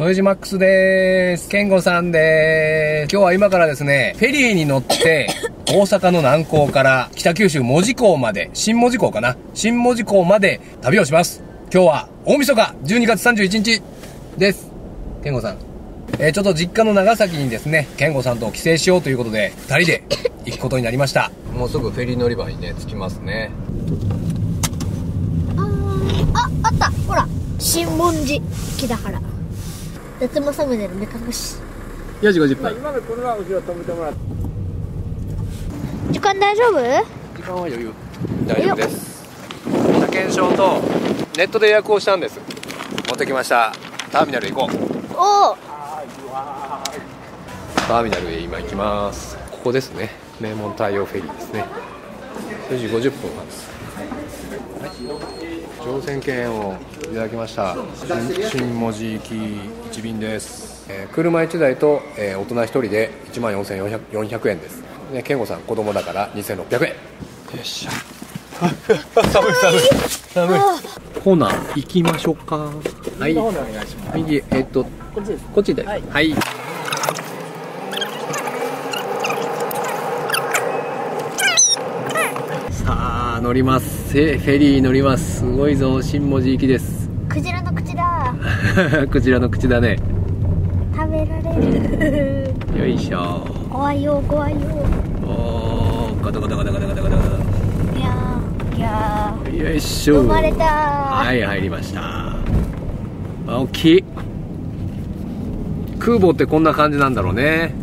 副島マックスでーす。健吾さんでーす。今日は今からですね、フェリーに乗って大阪の南港から北九州門司港まで、新門司港かな、新門司港まで旅をします。今日は大晦日12月31日です。健吾さん、ちょっと実家の長崎にですね、健吾さんと帰省しようということで2人で行くことになりました。もうすぐフェリー乗り場にね着きますね。 あった、ほら新門司北原夏のサムネの目隠し。 4時50分。 今の車は後ろ止めてもらって。 時間大丈夫？ 時間は余裕。大丈夫です。車検証とネットで予約をしたんです。持ってきました。ターミナル行こう。 おお。 ターミナルへ今行きます。ここですね。名門太陽フェリーですね。4時50分発。乗船券をいただきました。新門司行き1便です。車1台と、大人1人で14,400円です。ね、健吾さん子供だから2,600円。よっしゃ。寒い。コーナー行きましょうか。はい。右こっちです。こっちで。はい。さあ乗ります。フェリー乗ります。すごいぞ、新門司行きです。 クジラの口だ。 クジラの口だね。 食べられる。 よいしょ。 怖いよ。おお、ガタガタ。 いやよいしょ。 生まれた。 はい、入りました。大きい。空母ってこんな感じなんだろうね。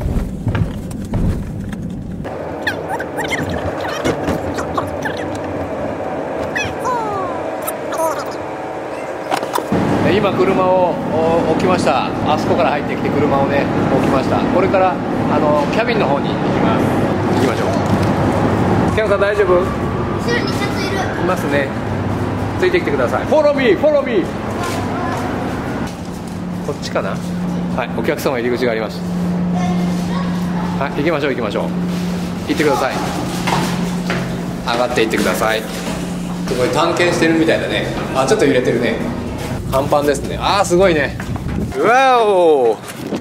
今車を置きました。あそこから入ってきて車をね置きました。これからキャビンの方に行きます。行きましょう。ケンさん大丈夫？ 後ろにシャツいる。 いますね。ついてきてください。フォローミー。こっちかな。はい、お客様入り口があります。はい、行きましょう。行ってください。上がっていってください。すごい探検してるみたいだね。あ、ちょっと揺れてるね。甲板ですね。あー、すごいね。うわお。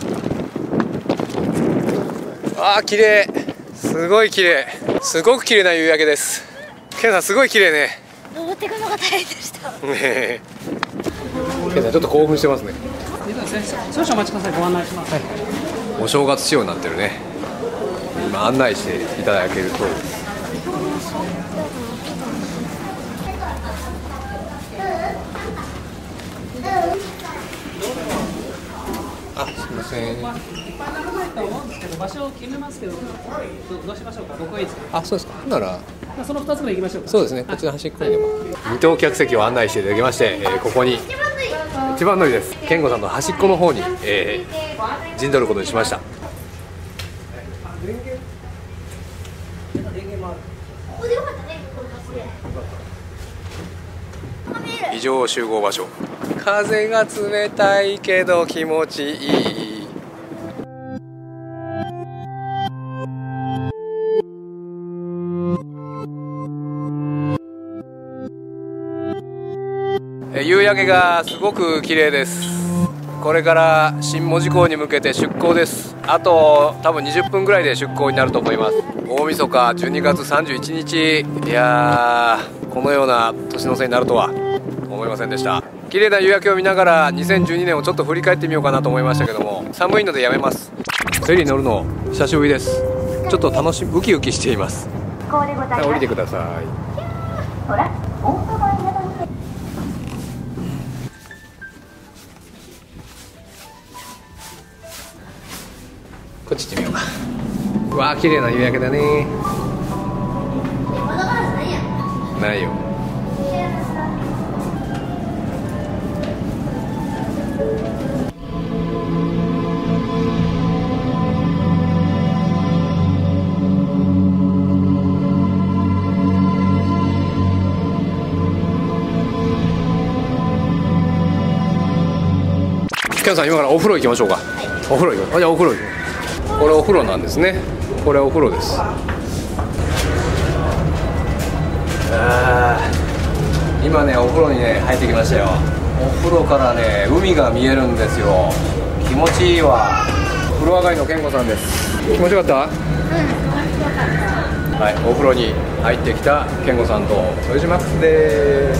あー、綺麗。すごい綺麗。すごく綺麗な夕焼けです。ケンさんすごい綺麗ね。 登っていくのが大変でしたね。 えケンさんちょっと興奮してますね。 少々お待ちください。ご案内します。 はい、お正月仕様になってるね。今案内していただけると。あ、すみません。 いっぱい並ばないと思うんですけど、場所を決めますけど、どうしましょうか。どこがいいですか。 あ、そうですか。ならその2つぐらい行きましょうか。 そうですね。こっちの端っこにでも。二等客席を案内していただきまして、ここに一番乗りです。健吾さんの端っこの方に、陣取ることにしました。以上集合場所。風が冷たいけど気持ちいい。夕焼けがすごく綺麗です。これから新門司港に向けて出港です。あと多分20分ぐらいで出港になると思います。大晦日12月31日。いやー、このような年の瀬になるとは思いませんでした。綺麗な夕焼けを見ながら2012年をちょっと振り返ってみようかなと思いましたけども、寒いのでやめます。フェリー乗るの久しぶりです。ちょっとウキウキしています。降りてください。こっち行ってみようか。うわー、綺麗な夕焼けだね。ないよ。ケンさん、今からお風呂行きましょうか。はい、お風呂行こう。あ、じゃあお風呂行こう。これお風呂なんですね。これお風呂です。今ねお風呂にね入ってきましたよ。お風呂からね海が見えるんですよ。 気持ちいいわ。風呂上がりの健吾さんです。気持ちよかった？はい、お風呂に入ってきた健吾さんと副島マックスです。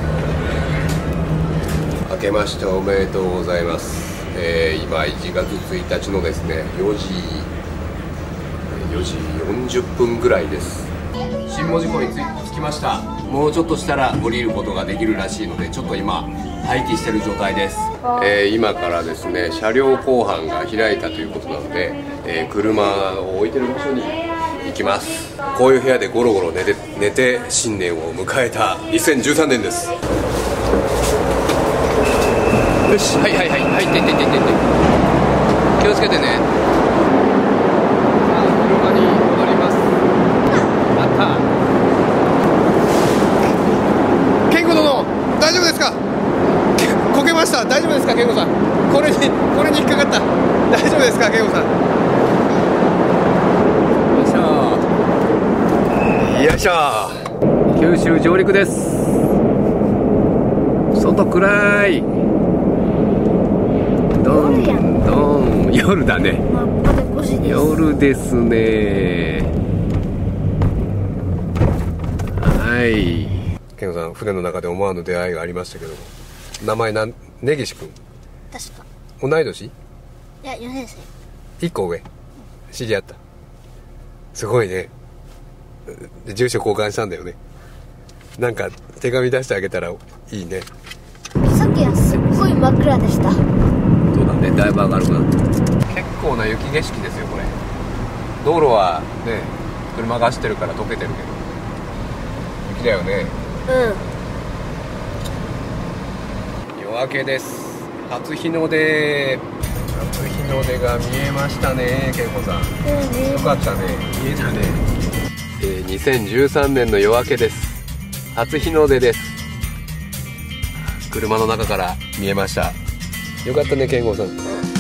明けましておめでとうございます。今1月1日のですね4時40分ぐらいです。新門司港に着きました。もうちょっとしたら降りることができるらしいので、ちょっと今待機してる状態です。今からですね車両後半が開いたということなので、車を置いてる場所に行きます。こういう部屋でゴロゴロ寝て新年を迎えた2013年です。よし、はいはいはい、入って気をつけてね。車に戻ります。あった。健吾殿、大丈夫ですか？こけました。大丈夫ですか健吾さん？これに引っかかった。大丈夫ですか健吾さん？よいしょ。九州上陸です。外暗い。どんどん夜だね。夜ですね。はい。健吾さん、船の中で思わぬ出会いがありましたけども、名前根岸君。 確か。 同い年？いや、4年生。 1個上。知り合った。すごいね。住所交換したんだよね。なんか手紙出してあげたらいいね。 さっきはすっごい真っ暗でした。 そうだね、だいぶ明るくなった。結構な雪景色ですよこれ。道路はね車が走ってるから溶けてるけど雪だよね。夜明けです。初日の出が見えましたね健吾さん。よかったね、見えたね。2013年の夜明けです。初日の出です。車の中から見えました。よかったね健吾さん。